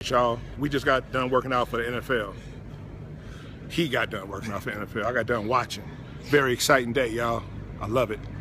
y'all. We just got done working out for the NFL. He got done working out for the NFL. I got done watching. Very exciting day, y'all. I love it.